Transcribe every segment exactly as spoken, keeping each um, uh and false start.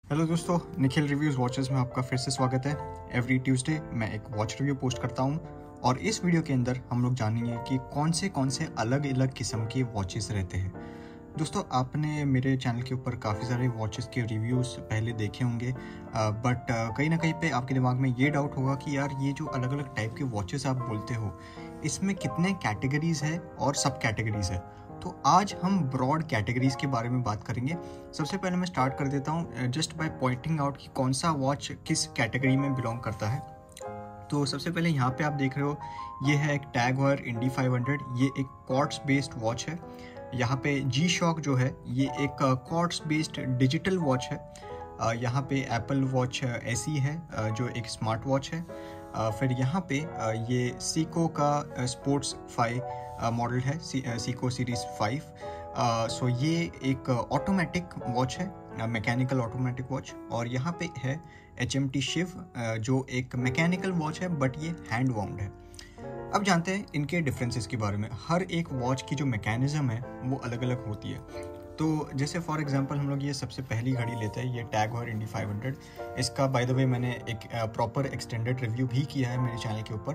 Hello दोस्तों, Nikhil reviews watches में आपका फिर से स्वागत है। एवरी ट्यूसडे मैं एक वॉच रिव्यू पोस्ट करता हूं और इस वीडियो के अंदर हम लोग जानेंगे कि कौन से कौन से अलग अलग किस्म के वॉचेस रहते हैं। दोस्तों, आपने मेरे चैनल के ऊपर काफ़ी सारे वॉचेस के रिव्यूज़ पहले देखे होंगे, बट कहीं ना कहीं पे आपके दिमाग में ये डाउट होगा कि यार ये जो अलग अलग टाइप के वॉचेस आप बोलते हो इसमें कितने कैटेगरीज है और सब कैटेगरीज है। तो आज हम ब्रॉड कैटेगरीज के बारे में बात करेंगे। सबसे पहले मैं स्टार्ट कर देता हूँ जस्ट बाय पॉइंटिंग आउट कि कौन सा वॉच किस कैटेगरी में बिलोंग करता है। तो सबसे पहले यहाँ पे आप देख रहे हो, ये है एक टैग हeuer इंडी फाइव हंड्रेड। ये एक क्वार्ट्ज बेस्ड वॉच है। यहाँ पे जी शॉक जो है ये एक क्वार्ट्ज बेस्ड डिजिटल वॉच है। यहाँ पे एप्पल वॉच एसी है जो एक स्मार्ट वॉच है। फिर यहाँ पे ये सीको का स्पोर्ट्स फाइव मॉडल है, सीको सीरीज फाइव। सो ये एक ऑटोमेटिक वॉच है, मैकेनिकल ऑटोमेटिक वॉच। और यहाँ पे है एच एम टी शिव जो एक मैकेनिकल वॉच है बट ये हैंड वाउंड है। अब जानते हैं इनके डिफरेंसेस के बारे में। हर एक वॉच की जो मैकेनिज्म है वो अलग अलग होती है। तो जैसे फॉर एग्जांपल हम लोग ये सबसे पहली घड़ी लेते हैं, ये टैग हeuer इंडी फाइव हंड्रेड। इसका बाय द वे मैंने एक प्रॉपर एक्सटेंडेड रिव्यू भी किया है मेरे चैनल के ऊपर,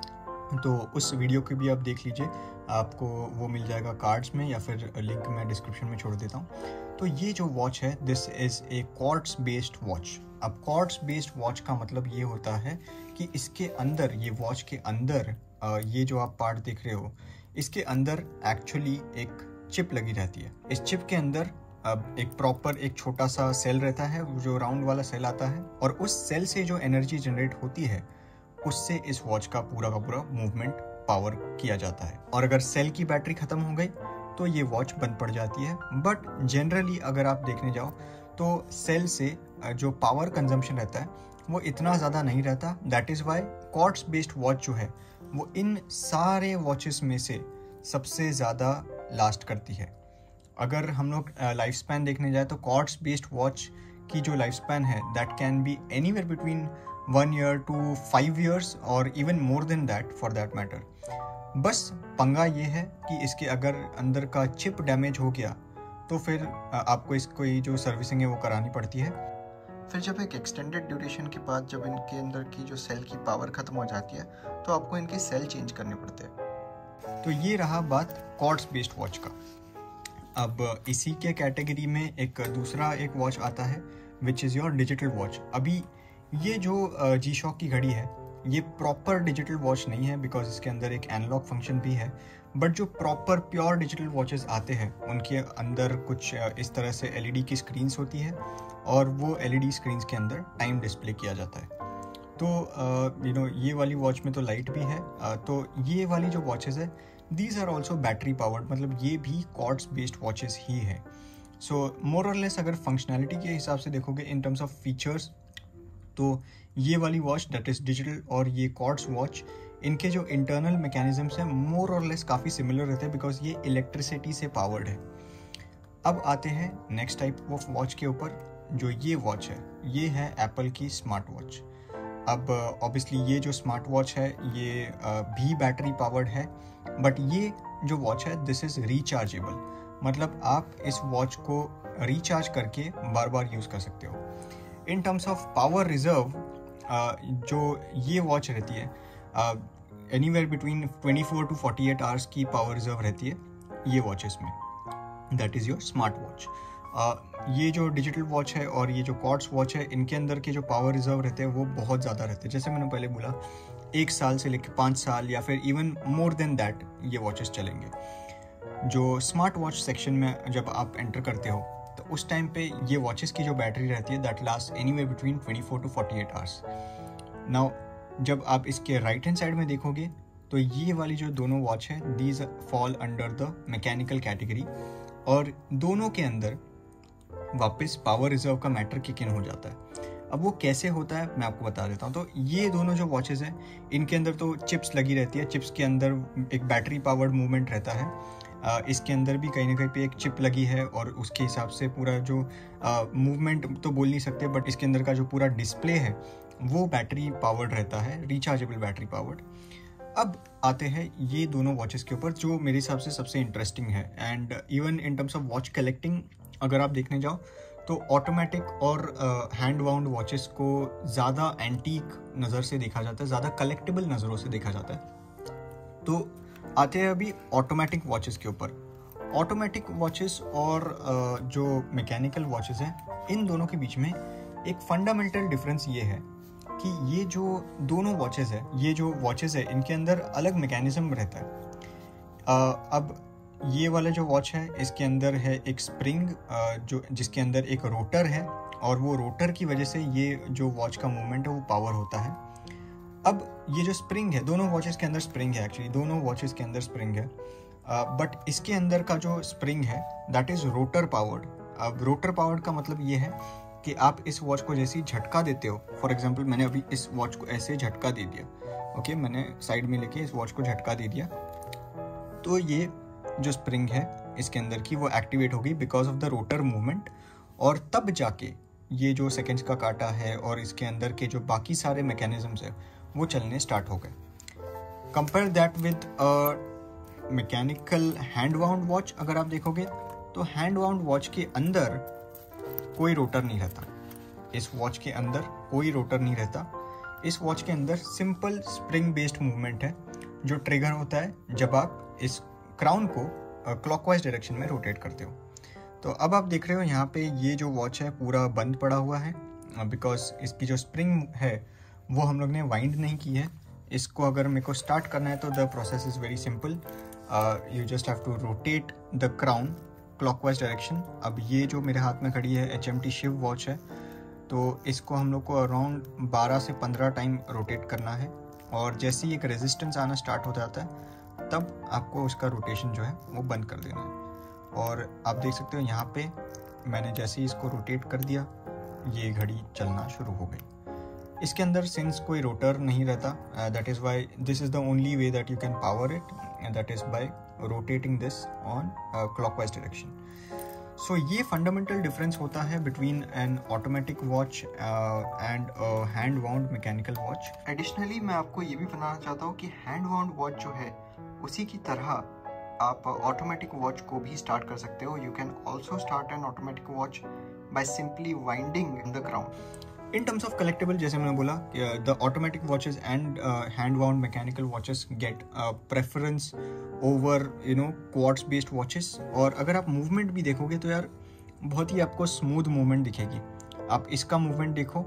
तो उस वीडियो को भी आप देख लीजिए, आपको वो मिल जाएगा कार्ड्स में या फिर लिंक मैं डिस्क्रिप्शन में छोड़ देता हूँ। तो ये जो वॉच है this is a quartz based watch. अब क्वार्ट्ज बेस्ड वॉच का मतलब ये होता है कि इसके अंदर, ये वॉच के अंदर, ये जो आप पार्ट देख रहे हो इसके अंदर एक्चुअली एक चिप लगी रहती है। इस चिप के अंदर अब एक प्रॉपर एक छोटा सा सेल रहता है जो राउंड वाला सेल आता है, और उस सेल से जो एनर्जी जनरेट होती है उससे इस वॉच का पूरा का पूरा मूवमेंट पावर किया जाता है। और अगर सेल की बैटरी खत्म हो गई तो ये वॉच बंद पड़ जाती है। बट जनरली अगर आप देखने जाओ तो सेल से जो पावर कंजम्पशन रहता है वो इतना ज़्यादा नहीं रहता। That is why quartz based watch जो है वो इन सारे वॉचेस में से सबसे ज़्यादा लास्ट करती है। अगर हम लोग लाइफ स्पैन देखने जाए तो क्वार्ट्ज बेस्ड वॉच की जो लाइफ स्पैन है that can be anywhere between one year two five years और even more than that for that matter. बस पंगा ये है कि इसके अगर अंदर का चिप डैमेज हो गया तो फिर आपको इसको जो सर्विसिंग है वो करानी पड़ती है। फिर जब एक एक्सटेंडेड ड्यूरेशन के बाद जब इनके अंदर की जो सेल की पावर खत्म हो जाती है तो आपको इनके सेल चेंज करने पड़ते हैं। तो ये रहा बात क्वार्ट्ज बेस्ड वॉच का। अब इसी के कैटेगरी में एक दूसरा एक वॉच आता है which is your digital watch. अभी ये जो जी शॉक की घड़ी है ये प्रॉपर डिजिटल वॉच नहीं है बिकॉज इसके अंदर एक एनालॉग फंक्शन भी है। बट जो प्रॉपर प्योर डिजिटल वॉचेस आते हैं उनके अंदर कुछ इस तरह से एल ई डी की स्क्रीन्स होती है और वो एल ई डी स्क्रीन्स के अंदर टाइम डिस्प्ले किया जाता है। तो यू नो ये वाली वॉच में तो लाइट भी है। uh, तो ये वाली जो वॉचेस है these are also battery powered, मतलब ये भी क्वार्ट्ज बेस्ड वॉचेस ही है। सो मोर और लेस अगर फंक्शनैलिटी के हिसाब से देखोगे इन टर्म्स ऑफ फीचर्स तो ये वाली वॉच दैट इज़ डिजिटल और ये क्वार्ट्ज वॉच, इनके जो इंटरनल मैकेनिज्म्स हैं मोर और लेस काफ़ी सिमिलर रहते हैं बिकॉज ये इलेक्ट्रिसिटी से पावर्ड है। अब आते हैं नेक्स्ट टाइप ऑफ वॉच के ऊपर। जो ये वॉच है ये है एप्पल की स्मार्ट वॉच। अब ऑब्वियसली ये जो स्मार्ट वॉच है ये भी बैटरी पावर्ड है, बट ये जो वॉच है दिस इज़ रिचार्जेबल, मतलब आप इस वॉच को रिचार्ज करके बार बार यूज़ कर सकते हो। In terms of power reserve जो ये वॉच रहती है anywhere between twenty four to forty eight hours की पावर रिजर्व रहती है ये वॉचेस में। That is your smart watch. ये जो डिजिटल वॉच है और ये जो क्वार्ट्ज वॉच है इनके अंदर के जो पावर रिजर्व रहते हैं वो बहुत ज़्यादा रहते हैं। जैसे मैंने पहले बोला एक साल से लेकर पाँच साल या फिर इवन मोर देन दैट ये वॉचेस चलेंगे। जो स्मार्ट वॉच सेक्शन में जब आप एंटर करते हो तो उस टाइम पे ये वॉचेस की जो बैटरी रहती है that last anywhere between twenty four to forty eight hours. Now जब आप इसके राइट हैंड साइड में देखोगे तो ये वाली जो दोनों वॉच है these fall under the mechanical category, और दोनों के अंदर वापस पावर रिजर्व का मैटर किक इन हो जाता है। अब वो कैसे होता है मैं आपको बता देता हूँ। तो ये दोनों जो वॉचेस हैं इनके अंदर तो चिप्स लगी रहती है, चिप्स के अंदर एक बैटरी पावर्ड मूवमेंट रहता है। आ, इसके अंदर भी कहीं ना कहीं पे एक चिप लगी है और उसके हिसाब से पूरा जो मूवमेंट तो बोल नहीं सकते बट इसके अंदर का जो पूरा डिस्प्ले है वो बैटरी पावर्ड रहता है, रिचार्जेबल बैटरी पावर्ड। अब आते हैं ये दोनों वॉचेस के ऊपर जो मेरे हिसाब से सबसे इंटरेस्टिंग है, and even in terms of watch collecting अगर आप देखने जाओ तो ऑटोमेटिक और हैंड वाउंड वॉचेस को ज़्यादा एंटीक नज़र से देखा जाता है, ज़्यादा कलेक्टिबल नज़रों से देखा जाता है। तो आते हैं अभी ऑटोमेटिक वॉचेस के ऊपर। ऑटोमेटिक वॉचेस और uh, जो मैकेनिकल वॉचेस हैं, इन दोनों के बीच में एक फंडामेंटल डिफरेंस ये है कि ये जो दोनों वॉचेस है, ये जो वॉचेस है, इनके अंदर अलग मैकेनिज्म रहता है। uh, अब ये वाला जो वॉच है, इसके अंदर है एक स्प्रिंग जो जिसके अंदर एक रोटर है, और वो रोटर की वजह से ये जो वॉच का मूवमेंट है वो पावर होता है। अब ये जो स्प्रिंग है, दोनों वॉचेस के अंदर स्प्रिंग है, एक्चुअली दोनों वॉचेस के अंदर स्प्रिंग है, बट uh, इसके अंदर का जो स्प्रिंग है दैट इज़ रोटर पावर्ड। अब रोटर पावर्ड का मतलब ये है कि आप इस वॉच को जैसे ही झटका देते हो, फॉर एग्जांपल मैंने अभी इस वॉच को ऐसे झटका दे दिया, ओके okay, मैंने साइड में लेके इस वॉच को झटका दे दिया, तो ये जो स्प्रिंग है इसके अंदर की वो एक्टिवेट होगी because of the rotor movement, और तब जाके ये जो सेकेंड्स का काटा है और इसके अंदर के जो बाकी सारे मैकेनिज्म्स है वो चलने स्टार्ट हो गए। Compare that with a mechanical hand wound watch. अगर आप देखोगे तो हैंड वाउंड वॉच के अंदर कोई रोटर नहीं रहता, इस वॉच के अंदर कोई रोटर नहीं रहता। इस वॉच के अंदर सिंपल स्प्रिंग बेस्ड मूवमेंट है जो ट्रिगर होता है जब आप इस क्राउन को क्लॉकवाइज डायरेक्शन में रोटेट करते हो। तो अब आप देख रहे हो यहाँ पे ये जो वॉच है पूरा बंद पड़ा हुआ है, बिकॉज इसकी जो स्प्रिंग है वो हम लोग ने वाइंड नहीं की है। इसको अगर मेरे को स्टार्ट करना है तो the process is very simple, you just have to rotate the crown clockwise direction. अब ये जो मेरे हाथ में खड़ी है H M T Shiv watch है, तो इसको हम लोग को अराउंड बारह से पंद्रह टाइम रोटेट करना है, और जैसे ही एक रेजिस्टेंस आना स्टार्ट हो जाता है तब आपको उसका रोटेशन जो है वो बंद कर देना है। और आप देख सकते हो यहाँ पे मैंने जैसे ही इसको रोटेट कर दिया, ये घड़ी चलना शुरू हो गई। इसके अंदर सिंस कोई रोटर नहीं रहता, that is why this is the only way that you can power it, and that is by rotating this on clockwise direction. So ये फंडामेंटल डिफरेंस होता है between an automatic watch and hand wound mechanical watch. Additionally मैं आपको ये भी बताना चाहता हूँ कि हैंड वाउंड वॉच जो है उसी की तरह आप ऑटोमेटिक वॉच को भी स्टार्ट कर सकते हो। You can also start an automatic watch by simply winding the crown. In terms of collectible, जैसे मैंने बोला, the automatic watches and hand wound mechanical watches get preference over you know quartz based watches. और अगर आप movement भी देखोगे तो यार बहुत ही आपको स्मूथ मूवमेंट दिखेगी। आप इसका मूवमेंट देखो,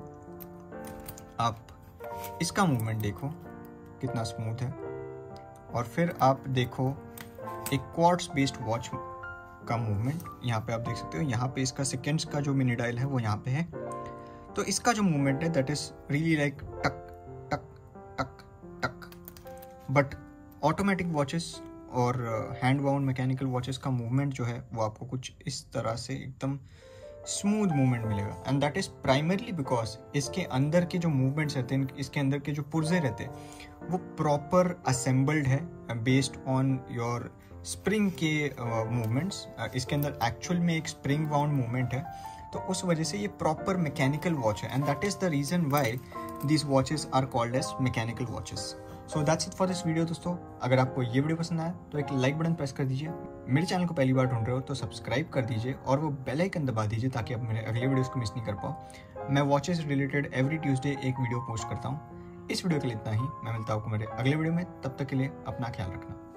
आप इसका मूवमेंट देखो कितना स्मूथ है, और फिर आप देखो एक क्वार्ट्ज बेस्ड वॉच का मूवमेंट। यहाँ पे आप देख सकते हो, यहाँ पे इसका सेकेंड्स का जो मिनी डायल है वो यहाँ पे है, तो इसका जो मूवमेंट है दैट इज रियली लाइक टक टक टक टक। बट ऑटोमेटिक वॉचेस और हैंड वाउंड मैकेनिकल वॉचेस का मूवमेंट जो है वो आपको कुछ इस तरह से एकदम स्मूथ मूवमेंट मिलेगा, and that is primarily because इसके अंदर के जो मूवमेंट्स रहते हैं, इसके अंदर के जो पुर्जे रहते हैं वो प्रॉपर असेंबल्ड है बेस्ड ऑन योर स्प्रिंग के मूवमेंट्स। uh, इसके अंदर एक्चुअल में एक स्प्रिंग वाउंड मूवमेंट है, तो उस वजह से ये प्रॉपर मैकेनिकल वॉच है, and that is the reason why these watches are called as mechanical watches. So that's it for this video दोस्तों। अगर आपको ये वीडियो पसंद आया तो एक लाइक बटन प्रेस कर दीजिए, मेरे चैनल को पहली बार ढूंढ रहे हो तो सब्सक्राइब कर दीजिए, और वो बेल आइकन दबा दीजिए ताकि आप मेरे अगले वीडियोस को मिस नहीं कर पाओ। मैं वॉचेस रिलेटेड एवरी ट्यूसडे एक वीडियो पोस्ट करता हूँ। इस वीडियो के लिए इतना ही, मैं मिलता हूँ आपको मेरे अगले वीडियो में, तब तक के लिए अपना ख्याल रखना।